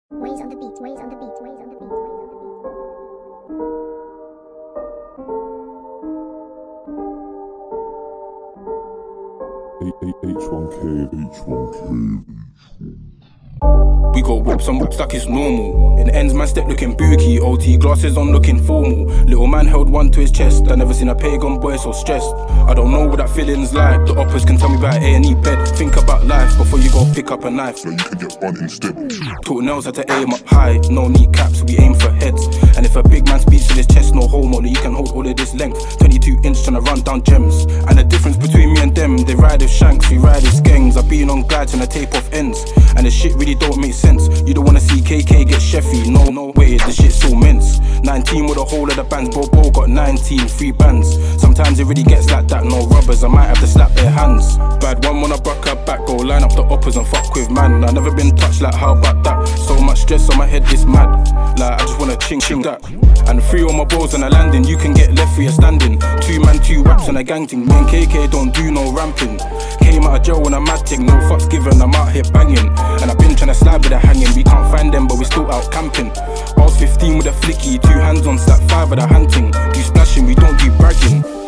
Waves on the beat, waves on the beat, waves on the beat, waves on H1K, H1K. We got whips and whips like it's normal. In ends, man step looking booky. OT glasses on looking formal. Little man held one to his chest. I never seen a pagan boy so stressed. I don't know what that feeling's like. The oppers can tell me about A&E bed. Think about life before you go pick up a knife. So you can get one instead. Taught nails had to aim up high. No kneecaps, we aim for heads. And if a big man speaks to his chest, no homo, you can hold all of this length. 22 inch tryna run down gems. And the difference between me and them, they ride with shanks, we ride with skangs. I've been on glides and I tape off ends. And the shit really don't make sense. You don't wanna see KK get Sheffy, no way, the shit's so mince. 19 with a whole of the bands, Bobo got 19, 3 bands. Sometimes it really gets like that, no rubbers, I might have to slap their hands. Bad one when I buck her back, go line up the oppers and fuck with man. I never been touched like how about that? So much stress on my head, it's mad. Like I just wanna ching that. And 3 on my balls on a landing, you can get left for your standing. 2 man, 2 waps and a gang ting. Me and KK don't do no ramping. Came out of jail on a mad ting, no fucks given, I'm out here banging. And I've been tryna slide with a hanging, we can't find them but we still out camping. I was 15 with a flicky, 2 hands on slap, 5 with a hunting. Do splashing, we don't do bragging.